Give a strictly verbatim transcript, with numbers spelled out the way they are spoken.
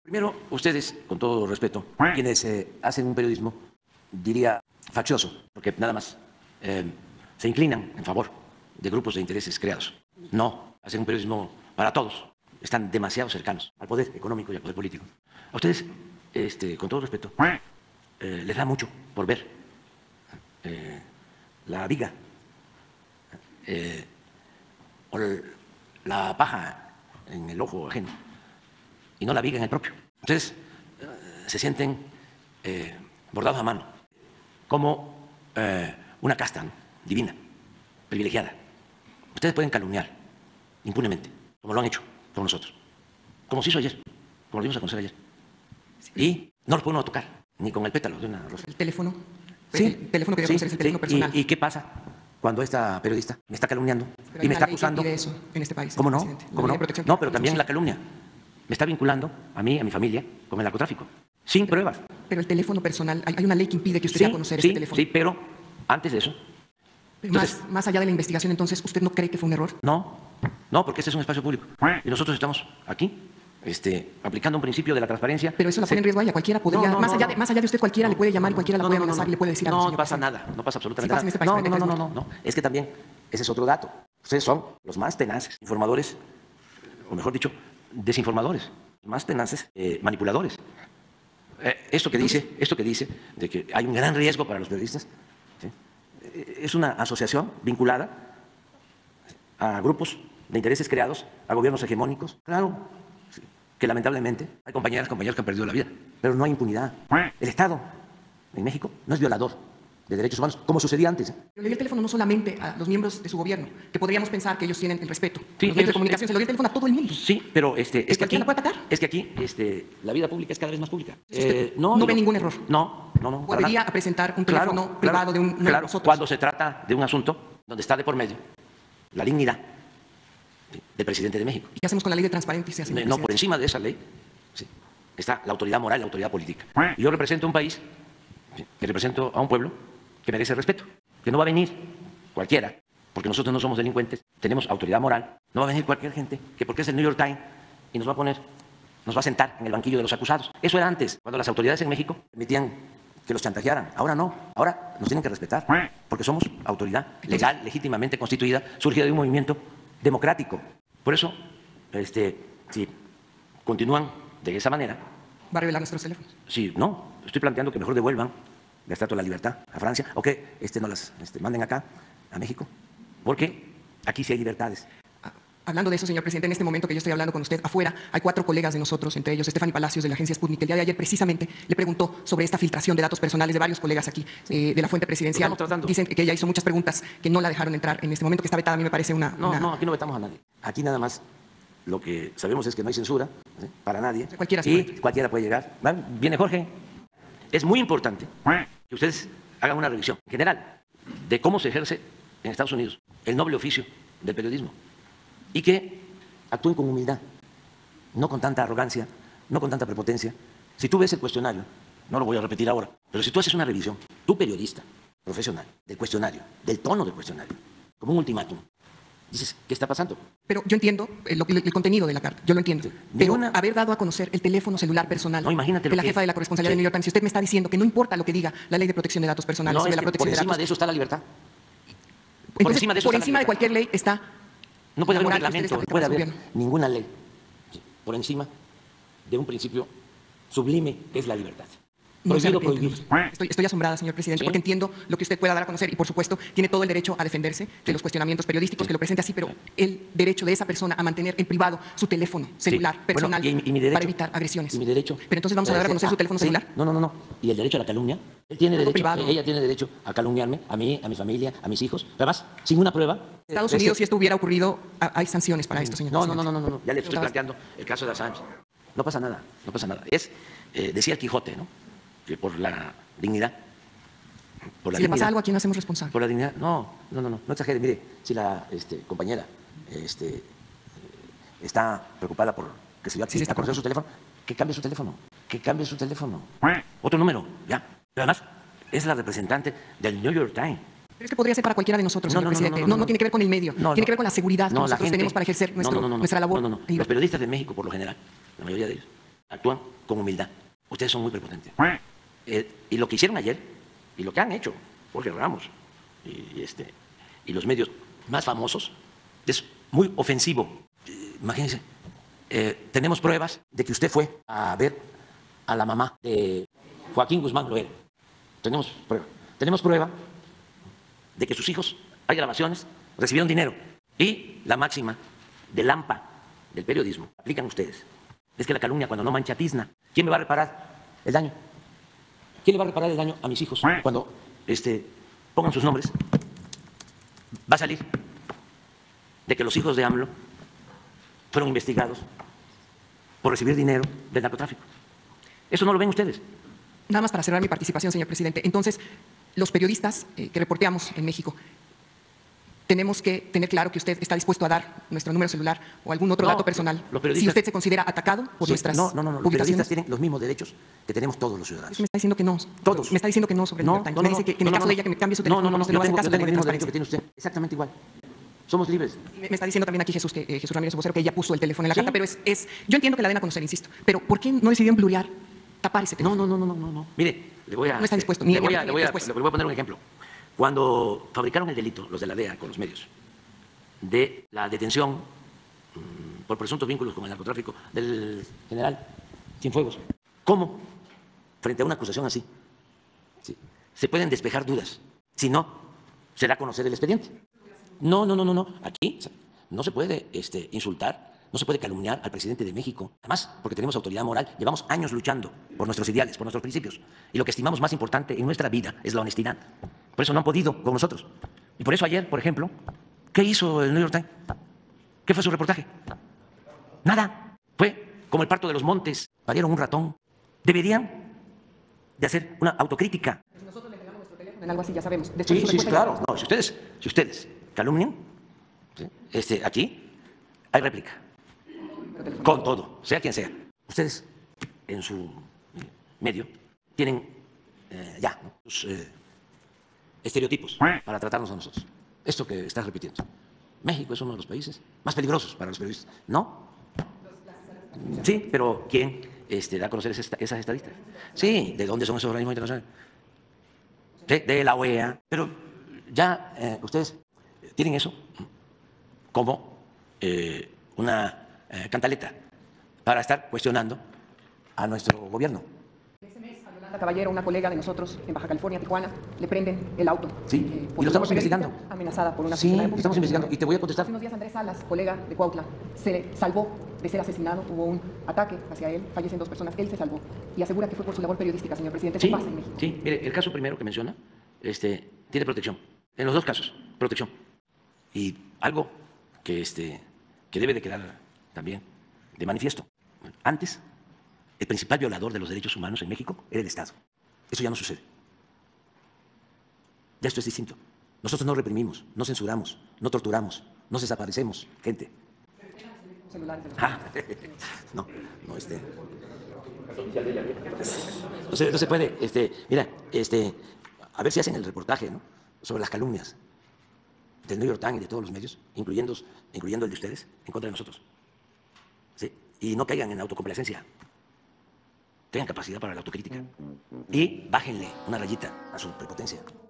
Primero, ustedes, con todo respeto, quienes eh, hacen un periodismo, diría, faccioso, porque nada más eh, se inclinan en favor de grupos de intereses creados. No, hacen un periodismo para todos. Están demasiado cercanos al poder económico y al poder político. A ustedes, este, con todo respeto, eh, les da mucho por ver eh, la viga eh, o la paja en el ojo ajeno y no la viga en el propio. Entonces, eh, se sienten eh, bordados a mano, como eh, una casta, ¿no?, divina, privilegiada. Ustedes pueden calumniar impunemente, como lo han hecho con nosotros, como se hizo ayer, como lo dimos a conocer ayer. Y no los puede uno tocar, ni con el pétalo de una rosa. ¿El teléfono? Sí, el teléfono que debe sí, conocer es el teléfono sí. personal. ¿Y, ¿Y qué pasa cuando esta periodista me está calumniando Pero y me está hay una ley que acusando? impide eso en este país, ¿Cómo no? presidente. La ¿Cómo ley no? de protección No, pero contra también el la calumnia me está vinculando a mí, a mi familia, con el narcotráfico, sin pruebas. Pero el teléfono personal, hay, hay una ley que impide que usted Sí, dé a conocer sí, este teléfono. sí, pero antes de eso, Pero entonces- más, más allá de la investigación, entonces, ¿usted no cree que fue un error? no, no, porque este es un espacio público y nosotros estamos aquí, este, aplicando un principio de la transparencia. Pero eso la Se- pone en riesgo a ella. Cualquiera podría, No, no, más, no, allá no. de, más allá de usted, cualquiera le puede llamar y cualquiera la No, puede no, no, amenazar no. y le puede decir algo, No señor pasa presidente. nada, no pasa absolutamente Sí pasa en nada. este país, no, cuarenta y no, tres no, no, no, no. Es que también ese es otro dato. Ustedes son los más tenaces, informadores, o mejor dicho, desinformadores, más tenaces, eh, manipuladores. Eh, esto que dice, esto que dice de que hay un gran riesgo para los periodistas, ¿sí?, Eh, es una asociación vinculada a grupos de intereses creados, a gobiernos hegemónicos. Claro, sí, que lamentablemente hay compañeras, compañeros que han perdido la vida, pero no hay impunidad. El Estado en México no es violador de derechos humanos, como sucedía antes. Pero le dio el teléfono no solamente a los miembros de su gobierno, que podríamos pensar que ellos tienen el respeto. Sí, los medios de ellos- comunicación, se lo dio el teléfono a todo el mundo. Sí, pero este, es que aquí, cualquiera la puede atacar. es que aquí este, la vida pública es cada vez más pública. Usted no no y ve lo- ningún error. No, no, no. para Podría nada. presentar un Claro, teléfono claro, privado de un- uno de claro, nosotros. cuando se trata de un asunto donde está de por medio la dignidad del presidente de México. ¿Y qué hacemos con la ley de transparencia, señor No, por presidente? encima de esa ley sí, está la autoridad moral y la autoridad política. Y yo represento un país, sí, que represento a un pueblo que merece respeto, que no va a venir cualquiera, porque nosotros no somos delincuentes, tenemos autoridad moral, no va a venir cualquier gente que porque es el New York Times y nos va a poner, nos va a sentar en el banquillo de los acusados. Eso era antes, cuando las autoridades en México permitían que los chantajearan. Ahora no, ahora nos tienen que respetar, porque somos autoridad legal, legítimamente constituida, surgida de un movimiento democrático. Por eso, este, si continúan de esa manera, Va a revelar nuestros teléfonos. si no, estoy planteando que mejor devuelvan la Estatua de la Libertad a Francia o que este, no las este, manden acá, a México, porque aquí sí hay libertades. Ah, Hablando de eso, señor presidente, en este momento que yo estoy hablando con usted, afuera hay cuatro colegas de nosotros, entre ellos Stephanie Palacios de la agencia Sputnik, que el día de ayer precisamente le preguntó sobre esta filtración de datos personales de varios colegas aquí, eh, de la fuente presidencial. Lo estamos tratando. Dicen que ella hizo muchas preguntas que no la dejaron entrar en este momento, que está vetada. A mí me parece una... No, una- no, aquí no vetamos a nadie. Aquí nada más lo que sabemos es que no hay censura, ¿sí?, para nadie. Cualquiera se y puede. cualquiera puede llegar. ¿Va? Viene Jorge. Es muy importante que ustedes hagan una revisión general de cómo se ejerce en Estados Unidos el noble oficio del periodismo y que actúen con humildad, no con tanta arrogancia, no con tanta prepotencia. Si tú ves el cuestionario, no lo voy a repetir ahora, pero si tú haces una revisión, tú periodista profesional, del cuestionario, del tono del cuestionario, como un ultimátum, dices, ¿qué está pasando? Pero yo entiendo el, lo- el contenido de la carta, yo lo entiendo. Sí. Pero Ninguna- haber dado a conocer el teléfono celular personal No, imagínate de lo la que jefa es. de la corresponsalía Sí. de New York Times, si usted me está diciendo que no importa lo que diga la ley de protección de datos personales, No, sobre es la que por protección de encima datos, de eso está la libertad. entonces, encima de eso por está la encima de libertad. cualquier ley está No puede la haber un moral que reglamento, usted no establece puede para su haber gobierno. ninguna ley sí, por encima de un principio sublime que es la libertad. No se Prohibido arrepiente, prohibir. ¿no? Estoy, estoy asombrada, señor presidente, Sí. porque entiendo lo que usted pueda dar a conocer y, por supuesto, tiene todo el derecho a defenderse de los cuestionamientos periodísticos, Sí. que lo presente así, pero el derecho de esa persona a mantener en privado su teléfono celular Sí. personal Bueno, y, y mi derecho, para evitar agresiones. Y mi derecho. Pero entonces vamos a dar a conocer Ah, su teléfono sí. celular. No, no, no, no. Y el derecho a la calumnia. Él tiene Algo derecho, privado. ella tiene derecho a calumniarme, a mí, a mi familia, a mis hijos. Además, sin una prueba. Estados eh, Unidos, este- si esto hubiera ocurrido, ha- hay sanciones para esto, señor No, no, presidente. no, no, no, no. Ya le estoy Pero, planteando el caso de Assange. No pasa nada, no pasa nada. Es, eh, decía el Quijote, ¿no?, que por la dignidad. Por la Si le pasa dignidad- algo, ¿a quién hacemos responsable? Por la dignidad. No, no, no, no, no exagere. Mire, si la este, compañera este, eh, está preocupada por que se dio Sí, sí, está a conocer su teléfono, que cambie su teléfono, que cambie su teléfono. Otro número, ya. Pero además, es la representante del New York Times. Pero es que podría ser para cualquiera de nosotros, No, señor no, no, presidente. no, No, no, no no. tiene que ver con el medio, No, tiene no. que ver con la seguridad que No, la nosotros gente- tenemos para ejercer nuestro- no, no, no, no. nuestra labor. No, no, no. en Los libertad. periodistas de México, por lo general, la mayoría de ellos, actúan con humildad. Ustedes son muy prepotentes. Eh, y lo que hicieron ayer, y lo que han hecho Jorge Ramos y, este, y los medios más famosos, es muy ofensivo. Eh, imagínense, eh, tenemos pruebas de que usted fue a ver a la mamá de Joaquín Guzmán Loera. Tenemos prueba. Tenemos prueba de que sus hijos, hay grabaciones, recibieron dinero. Y la máxima del AMPA, del periodismo, aplican ustedes. Es que la calumnia cuando no mancha tizna. ¿Quién me va a reparar el daño? ¿Quién le va a reparar el daño a mis hijos cuando este, pongan sus nombres? Va a salir de que los hijos de AMLO fueron investigados por recibir dinero del narcotráfico. Eso no lo ven ustedes. Nada más para cerrar mi participación, señor presidente. Entonces, los periodistas eh, que reporteamos en México, tenemos que tener claro que usted está dispuesto a dar nuestro número celular o algún otro No, dato personal. los periodistas- Si usted se considera atacado por Sí, nuestras no, no, no, no. Los publicaciones. periodistas tienen los mismos derechos que tenemos todos los ciudadanos. Me está diciendo que no. Todos. Me está diciendo que no sobre el No, New York Times. no, Me no, dice que, que en no, el no, caso no. de ella que me cambie su No, teléfono, no, no, no. usted Yo no va a hacer tengo, caso yo de la tengo ley el de mismo derecho que transparencia. tiene usted. Exactamente igual. Somos libres. Me está diciendo también aquí Jesús, que, eh, Jesús Ramírez Vocero, que ella puso el teléfono en la Sí. carta, pero es, es, yo entiendo que la den a conocer, insisto, pero ¿por qué no decidieron blurear, tapar ese No, teléfono? no, no, no, no, no. Mire, le voy a. No está dispuesto, Le ni- voy ni- a, le voy a, después. le voy a poner un ejemplo. Cuando fabricaron el delito, los de la D E A con los medios, de la detención mmm, por presuntos vínculos con el narcotráfico del general Cienfuegos, ¿cómo, frente a una acusación así, sí, se pueden despejar dudas? Si no, será conocer el expediente. No, no, no, no, no. Aquí no se puede este, insultar, no se puede calumniar al presidente de México. Además, porque tenemos autoridad moral, llevamos años luchando por nuestros ideales, por nuestros principios. Y lo que estimamos más importante en nuestra vida es la honestidad. Por eso no han podido con nosotros. Y por eso ayer, por ejemplo, ¿qué hizo el New York Times? ¿Qué fue su reportaje? Nada. Fue como el parto de los montes. Parieron un ratón. Deberían de hacer una autocrítica. Nosotros le entregamos nuestro teléfono en algo así, ya sabemos. Después Sí, de su sí, respuesta, claro. No, si ustedes, si ustedes calumnian, ¿sí? este, aquí hay réplica. Con todo, sea quien sea. Ustedes, en su medio, tienen eh, ya ¿no? sus eh, estereotipos para tratarnos a nosotros. Esto que estás repitiendo. México es uno de los países más peligrosos para los periodistas. ¿No? Sí, pero ¿quién este, da a conocer esas, esas estadísticas? Sí, ¿de dónde son esos organismos internacionales? De, de la O E A. Pero ya eh, ustedes tienen eso como eh, una eh, cantaleta para estar cuestionando a nuestro gobierno. ese mes, a Yolanda Caballero, una colega de nosotros en Baja California, Tijuana, le prenden el auto. Sí, eh, y por lo estamos su periodística, investigando. Amenazada por una Sí, funcionaria lo pública. estamos investigando y te voy a contestar. Hace unos días Andrés Salas, colega de Cuautla, se salvó de ser asesinado. Hubo un ataque hacia él, fallecen dos personas, él se salvó y asegura que fue por su labor periodística, señor presidente. ¿Qué Sí, pasa en México? sí, mire, el caso primero que menciona este, tiene protección. En los dos casos, protección. Y algo que, este, que debe de quedar también de manifiesto. Antes, el principal violador de los derechos humanos en México era el Estado. Eso ya no sucede. Ya esto es distinto. Nosotros no reprimimos, no censuramos, no torturamos, no desaparecemos gente. Celulares de los- Ah, no, no, este. No se, no se puede, este, mira, este, a ver si hacen el reportaje, ¿no? Sobre las calumnias del New York Times y de todos los medios, incluyendo, incluyendo el de ustedes, en contra de nosotros. ¿Sí? Y no caigan en autocomplacencia. Tengan capacidad para la autocrítica. Y bájenle una rayita a su prepotencia.